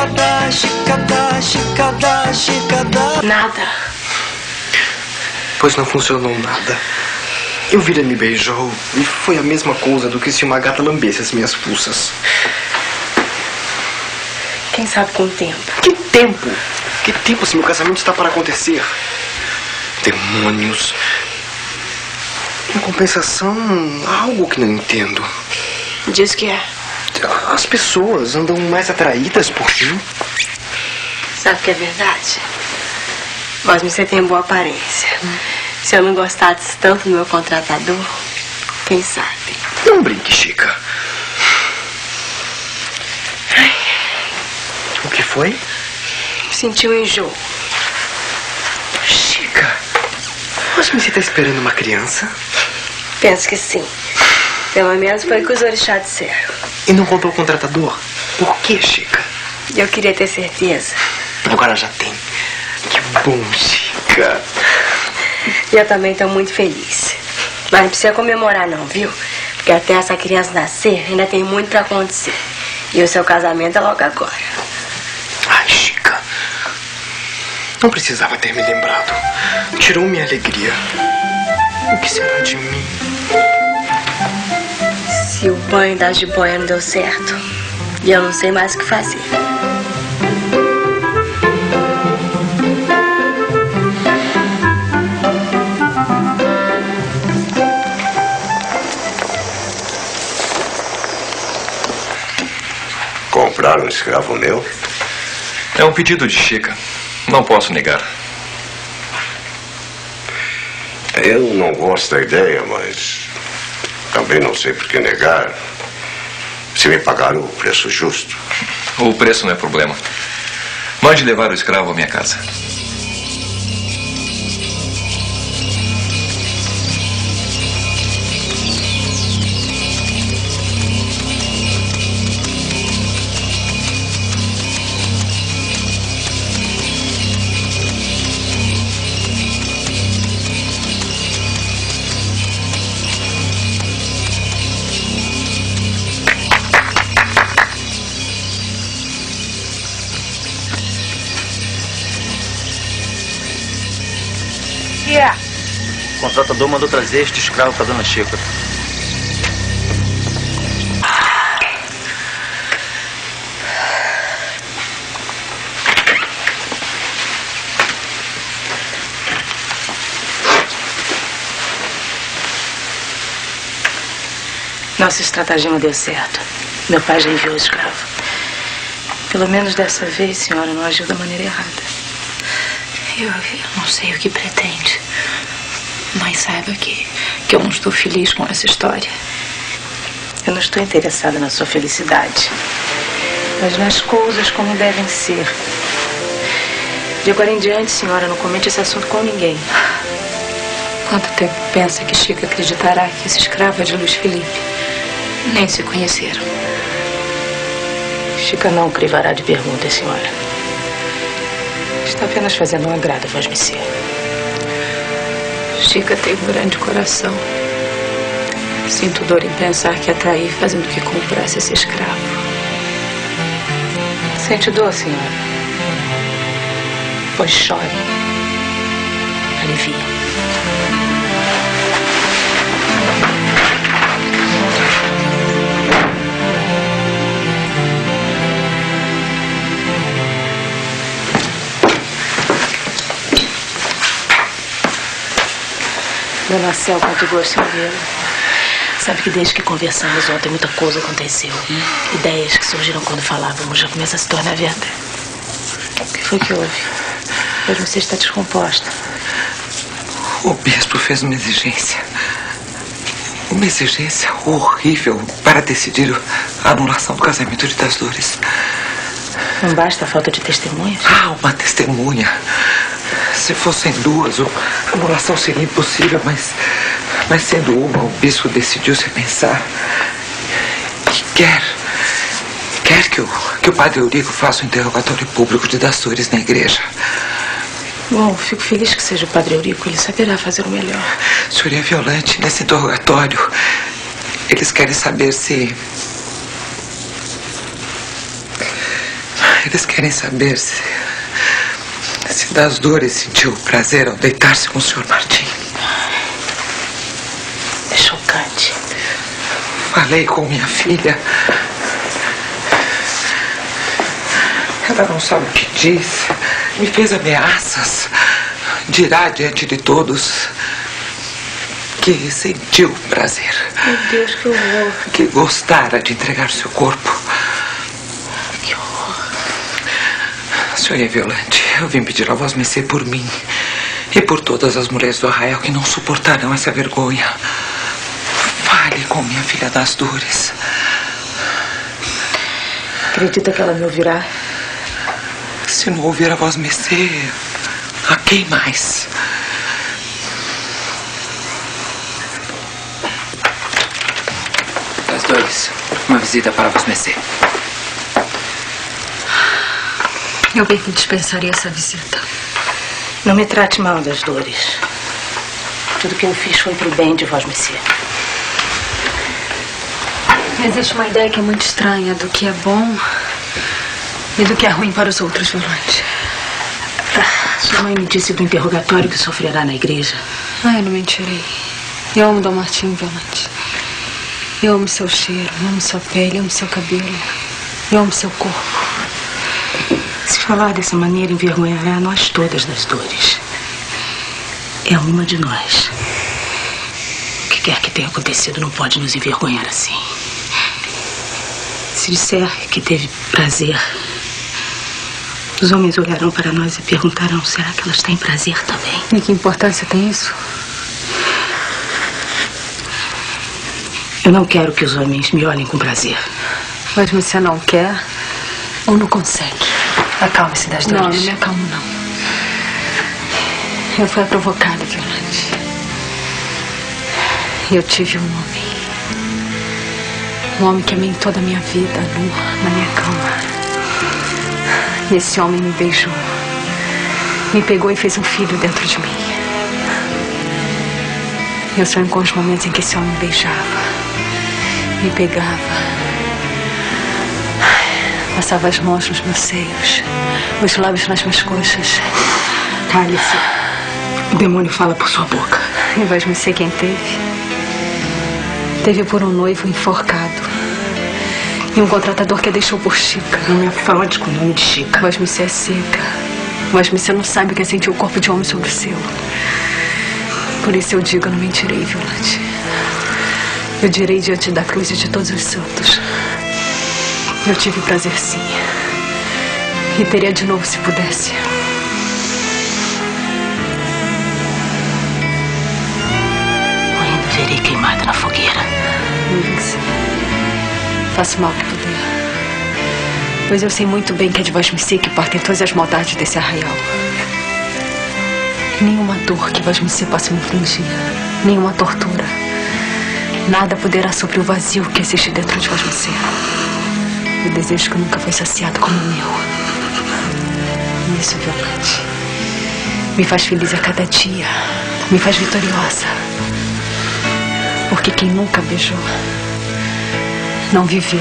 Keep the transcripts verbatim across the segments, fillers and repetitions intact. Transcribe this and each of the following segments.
chicada, chicada, chicada, chicada. Nada. Pois não funcionou nada. Eu vi ele me beijou e foi a mesma coisa do que se uma gata lambesse as minhas pulsas. Quem sabe com o tempo. Que tempo? Que tempo se meu casamento está para acontecer? Demônios. Em compensação, há algo que não entendo. Diz que é. As pessoas andam mais atraídas por Gil. Sabe que é verdade? Mas você tem boa aparência. Se eu não gostasse tanto do meu contratador, quem sabe? Não brinque, Chica. Ai. O que foi? Senti um enjoo. Chica, mas você está esperando uma criança? Penso que sim. Pelo menos foi o que os orixás disseram. E não contou o contratador? Por que, Chica? Eu queria ter certeza. Agora já tem. Que bom, Chica. Eu também estou muito feliz. Mas não precisa comemorar não, viu? Porque até essa criança nascer, ainda tem muito pra acontecer. E o seu casamento é logo agora. Ai, Chica. Não precisava ter me lembrado. Tirou minha alegria. O que será de mim? Se o banho da jiboia não deu certo, e eu não sei mais o que fazer. Comprar um escravo meu? É um pedido de Chica. Não posso negar. Eu não gosto da ideia, mas também não sei por que negar. Se me pagaram o preço justo. O preço não é problema. Mande levar o escravo à minha casa. O contratador mandou trazer este escravo para Dona Chica. Nossa estratagema deu certo. Meu pai já enviou o escravo. Pelo menos dessa vez, senhora, não agiu da maneira errada. Eu, eu não sei o que pretende. Mas saiba que, que eu não estou feliz com essa história. Eu não estou interessada na sua felicidade, mas nas coisas como devem ser. De agora em diante, senhora, não comente esse assunto com ninguém. Quanto tempo pensa que Chica acreditará que esse escravo é de Luiz Felipe? Nem se conheceram. Chica não privará de perguntas, senhora. Está apenas fazendo um agrado, Vós Messias. Chica tem um grande coração. Sinto dor em pensar que a traí fazendo que comprasse esse escravo. Sente dor, senhora? Pois chore. Alivia. Dona Céu, quanto gosto em vê-la. Sabe que desde que conversamos ontem, muita coisa aconteceu. Hum? Ideias que surgiram quando falávamos já começam a se tornar verdade. O que foi que houve? Hoje você está descomposta. O bispo fez uma exigência. Uma exigência horrível para decidir a anulação do casamento de Das Dores. Não basta a falta de testemunhas? Ah, uma testemunha. Se fossem duas, a anulação seria impossível, mas, mas sendo uma, o bispo decidiu se pensar. E quer, quer que o, que o padre Eurico faça um interrogatório público de Das Dores na igreja. Bom, fico feliz que seja o padre Eurico, ele saberá fazer o melhor. Senhoria Violante, nesse interrogatório, eles querem saber se... Eles querem saber se... se das dores sentiu prazer ao deitar-se com o senhor Martim. É chocante. Falei com minha filha. Ela não sabe o que diz. Me fez ameaças. Dirá diante de todos que sentiu prazer. Meu Deus, que horror. Que gostara de entregar seu corpo. Que horror. Senhor Violante, eu vim pedir a vós mercê por mim e por todas as mulheres do arraial que não suportarão essa vergonha. Fale com minha filha das dores. Acredita que ela me ouvirá? Se não ouvir a vós mercê, a quem mais? Das dores, uma visita para vós mercê. Eu bem que dispensaria essa visita. Não me trate mal das dores. Tudo que eu fiz foi pro bem de vós mercê. Existe uma ideia que é muito estranha do que é bom e do que é ruim para os outros, Violante. Sua mãe me disse do interrogatório que sofrerá na igreja. Ah, eu não mentirei. Eu amo Dom Martim, Violante. Eu amo seu cheiro, eu amo sua pele, eu amo seu cabelo. Eu amo seu corpo. Se falar dessa maneira envergonhará nós todas das dores. É uma de nós. O que quer que tenha acontecido não pode nos envergonhar assim. Se disser que teve prazer, os homens olharão para nós e perguntarão: será que elas têm prazer também? E que importância tem isso? Eu não quero que os homens me olhem com prazer. Mas você não quer ou não consegue? Acalme-se das dores. Não, não me acalmo, não. Eu fui provocada, Violante. Eu tive um homem. Um homem que amei toda a minha vida, nu, na minha cama. E esse homem me beijou. Me pegou e fez um filho dentro de mim. Eu sonho com os momentos em que esse homem me beijava. Me pegava. Passava as mãos nos meus seios. Os lábios nas minhas coxas. Cale-se. O demônio fala por sua boca. E vais me ser quem teve. Teve por um noivo enforcado. E um contratador que a deixou por Chica. Não me afronte com o nome de Chica. Mas me ser seca. Mas me ser não sabe o que é sentir o corpo de homem sobre o seu. Por isso eu digo, eu não mentirei, Violante. Eu direi diante da cruz e de todos os santos. Eu tive prazer, sim. E teria de novo se pudesse. Eu ainda verei queimada na fogueira. Lince, faço mal que puder. Pois eu sei muito bem que é de vós mercê que partem todas as maldades desse arraial. Nenhuma dor que vós mercê possa me infligir. Nenhuma tortura. Nada poderá suprir o vazio que existe dentro de vós mercê. O desejo que nunca foi saciado como o meu. E isso, Violante, me faz feliz a cada dia. Me faz vitoriosa. Porque quem nunca beijou não viveu.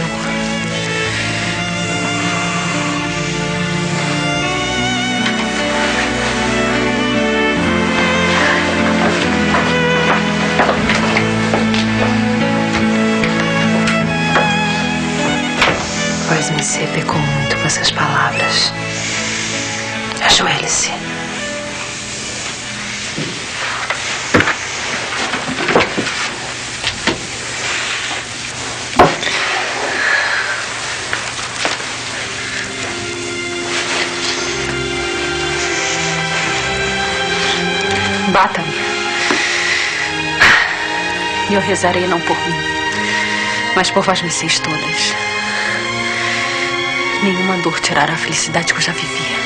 Vós mercê pecou muito com essas palavras. Ajoelhe-se. Bata-me. E eu rezarei não por mim, mas por vós mercês todas. Nenhuma dor tirará a felicidade que eu já vivia.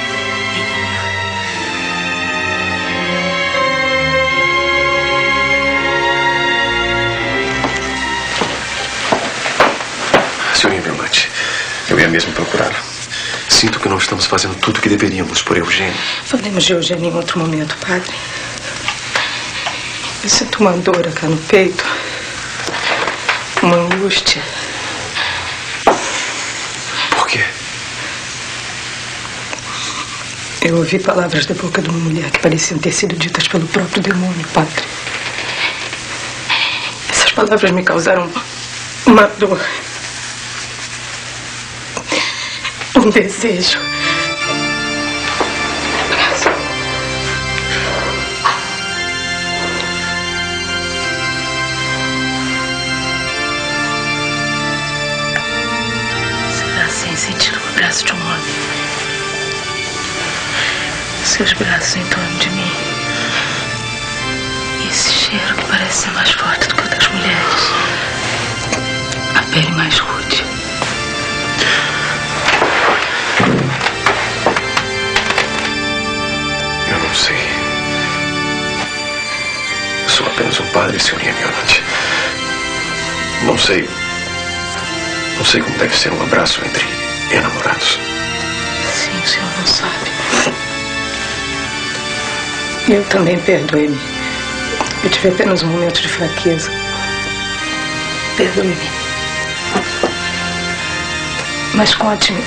Senhor Violante, eu ia mesmo procurá-la. Sinto que não estamos fazendo tudo o que deveríamos por Eugênio. Falemos de Eugênio em outro momento, padre. Eu sinto uma dor aqui no peito. Uma angústia. Por quê? Eu ouvi palavras da boca de uma mulher que pareciam ter sido ditas pelo próprio demônio, padre. Essas palavras me causaram uma dor. Um desejo. Será assim sentir o abraço de um homem? Seus braços em torno de mim. E esse cheiro que parece ser mais forte do que o das mulheres. A pele mais rude. Eu não sei. Eu sou apenas um padre, senhorinha Violante. Não sei. Não sei como deve ser um abraço entre enamorados. Sim, o senhor não sabe. Eu também, perdoe-me. Eu tive apenas um momento de fraqueza. Perdoe-me. Mas conte-me.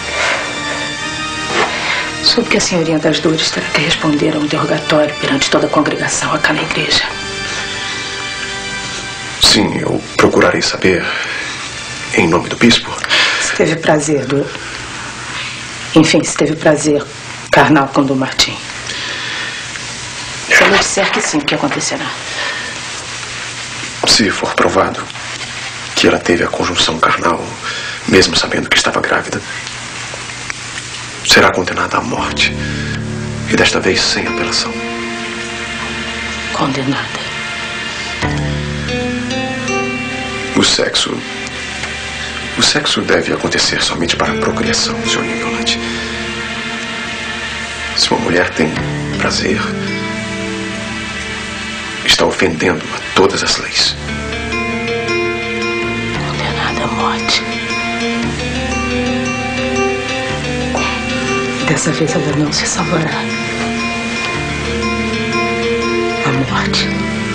Soube que a senhorinha das dores terá que responder a um interrogatório perante toda a congregação aqui na igreja. Sim, eu procurarei saber em nome do bispo. Se teve prazer do... Enfim, se teve prazer carnal com o Dom Martim. Se ela disser que sim, o que acontecerá? Se for provado que ela teve a conjunção carnal, mesmo sabendo que estava grávida, será condenada à morte. E desta vez sem apelação. Condenada. O sexo... O sexo deve acontecer somente para a procriação, senhorinha Violante. Se uma mulher tem prazer, está ofendendo a todas as leis. Condenada à morte. Dessa vez ela não se salvará. A morte.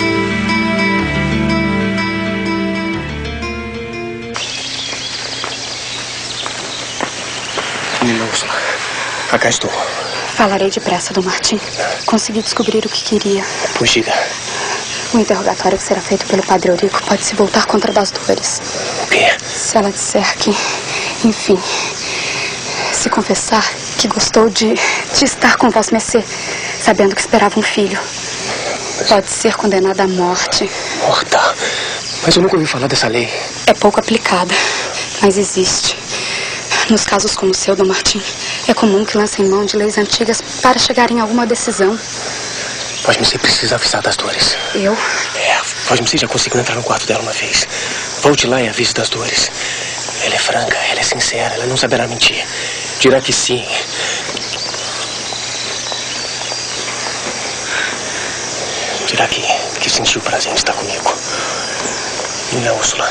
Menina Úrsula, acá estou. Falarei depressa, Dom Martim. Consegui descobrir o que queria. Pois diga. O interrogatório que será feito pelo Padre Eurico pode se voltar contra das dores. O quê? Se ela disser que, enfim, se confessar que gostou de, de estar com Vossa Mercê, sabendo que esperava um filho, pode ser condenada à morte. Morta? Mas eu nunca ouvi falar dessa lei. É pouco aplicada, mas existe. Nos casos como o seu, Dom Martim, é comum que lancem mão de leis antigas para chegarem a alguma decisão. Vossa Mercê precisa avisar das dores. Eu? É, Vossa Mercê já conseguiu entrar no quarto dela uma vez. Volte lá e avise das dores. Ela é franca, ela é sincera, ela não saberá mentir. Dirá que sim. Dirá que, que sentiu prazer em estar comigo. Menina Úrsula,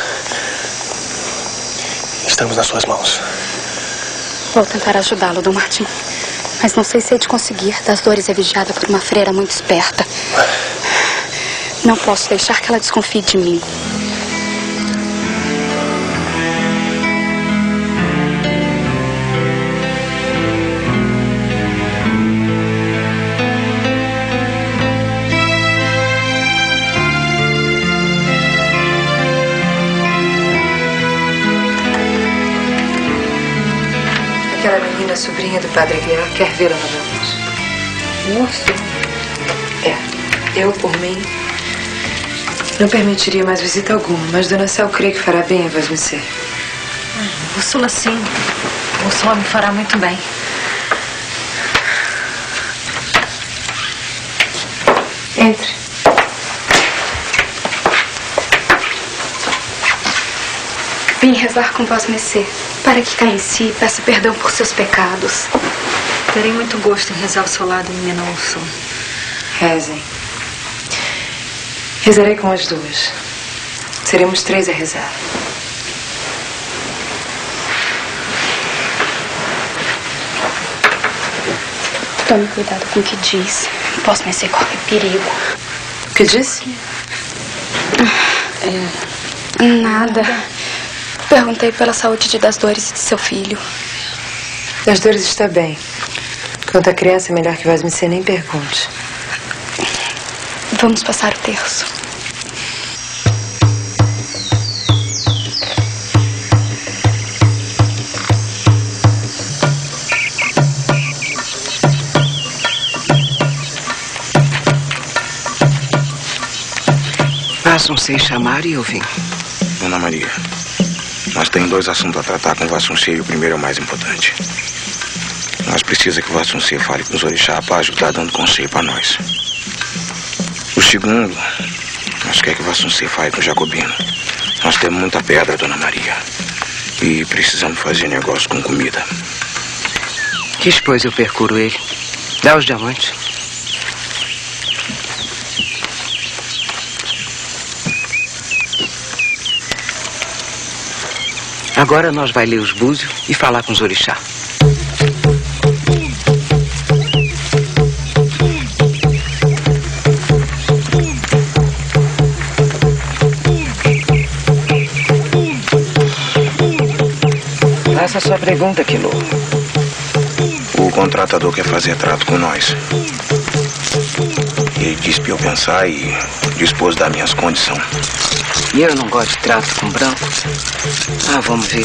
estamos nas suas mãos. Vou tentar ajudá-lo, Dom Martim. Mas não sei se hei de conseguir. Das dores é vigiada por uma freira muito esperta. Não posso deixar que ela desconfie de mim. Aquela menina, sobrinha do Padre Aguiar, quer vê-la novamente. Moço? É, eu, por mim, não permitiria mais visita alguma, mas Dona Cel crê que fará bem a Vossa Mercê. Úrsula, sim. Úrsula me fará muito bem. Entre. Vim rezar com Vossa Mercê, para que caia em si e peça perdão por seus pecados. Terei muito gosto em rezar ao seu lado, menina Úrsula. Rezem. Rezarei com as duas. Seremos três a rezar. Tome cuidado com o que diz. Vossa Mercê corre perigo. O que disse? É... Nada. Perguntei pela saúde de Das Dores e de seu filho. Das Dores está bem. Quanto à criança, é melhor que Vosmecê nem pergunte. Vamos passar o terço. Vassuncê chamar e eu vim. Dona Maria, nós temos dois assuntos a tratar com o Vassuncê e o primeiro é o mais importante. Nós precisamos que o Vassuncê fale com os orixás para ajudar dando conselho para nós. O segundo, nós queremos que o Vassuncê fale com o Jacobino. Nós temos muita pedra, Dona Maria, e precisamos fazer negócio com comida. Que depois eu percuro ele. Dá os diamantes. Agora nós vai ler os búzios e falar com os orixás. Faça a sua pergunta, Quilô. O contratador quer fazer trato com nós. Ele disse para eu pensar e dispôs das minhas condições. E eu não gosto de trato com branco. Ah, vamos ver.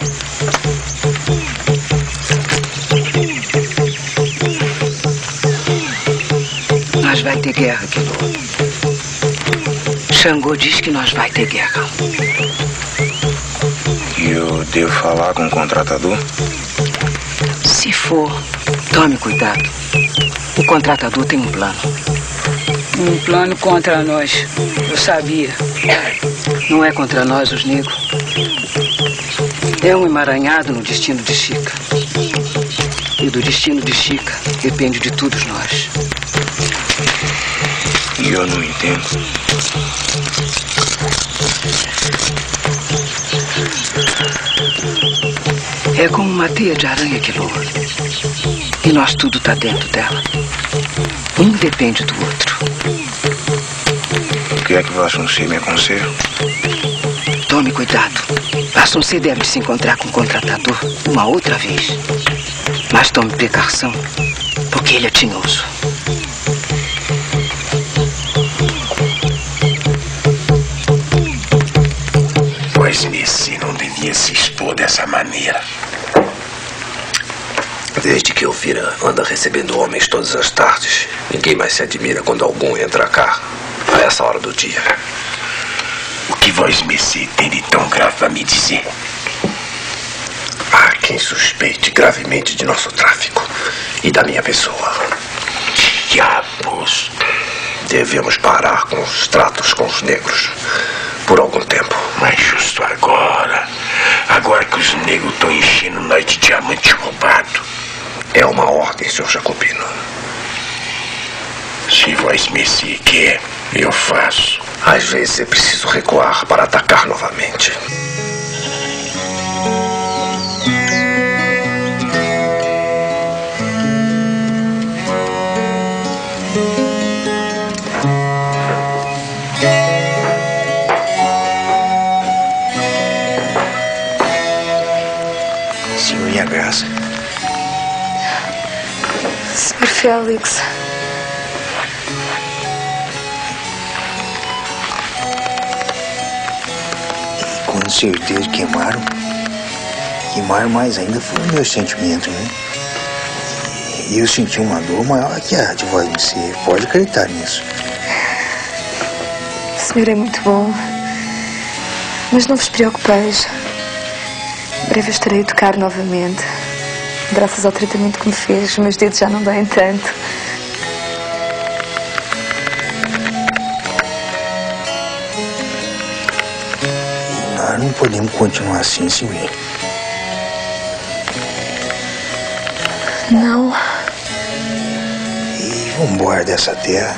Nós vai ter guerra, Quilô. Xangô diz que nós vai ter guerra. E eu devo falar com o contratador? Se for, tome cuidado. O contratador tem um plano. Um plano contra nós. Eu sabia. Não é contra nós, os negros. É um emaranhado no destino de Chica. E do destino de Chica depende de todos nós. E eu não entendo. É como uma teia de aranha, Quilô. E nós tudo tá dentro dela. Um depende do outro. O que é que Vassuncê me aconselha? Tome cuidado. Vassuncê deve se encontrar com o contratador uma outra vez. Mas tome precaução, porque ele é tinhoso. Vosmecê não devia se expor dessa maneira. Desde que Elvira anda recebendo homens todas as tardes, ninguém mais se admira quando algum entra cá, a essa hora do dia. O que Vosmecê tem de tão grave para me dizer? Há quem suspeite gravemente de nosso tráfico e da minha pessoa. Diabos! Devemos parar com os tratos com os negros por algum tempo. Mas justo agora, agora que os negros estão enchendo nós de diamante roubado. É uma ordem, senhor Jacobino. Se Vosmecê quer, eu faço. Às vezes é preciso recuar para atacar novamente. Senhorinha Graça. senhor Félix. E com certeza queimaram. Queimaram mais ainda foi o meu sentimento, né? E eu senti uma dor maior que a de Vosmecê. Pode acreditar nisso. O senhor é muito bom. Mas não vos preocupeis. Em breve eu estarei a tocar novamente. Graças ao tratamento que me fez, os meus dedos já não doem tanto. E nós não podemos continuar assim, senhor. Não. E vamos embora dessa terra.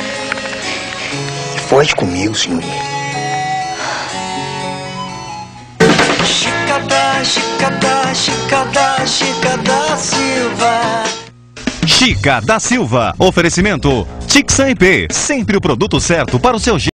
E pode comigo, senhor. Chica da, Chica da, Chica da, Chica da Silva. Chica da Silva. Oferecimento Tixan I P. Sempre o produto certo para o seu jeito.